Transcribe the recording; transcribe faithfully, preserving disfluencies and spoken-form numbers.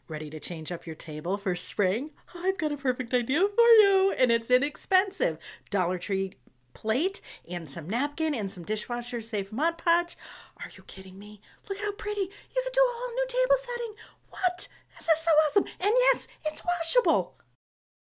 Ready to change up your table for spring? I've got a perfect idea for you, and it's inexpensive. Dollar Tree plate and some napkin and some dishwasher safe Mod Podge. Are you kidding me? Look at how pretty. You could do a whole new table setting. What? This is so awesome. And yes, it's washable.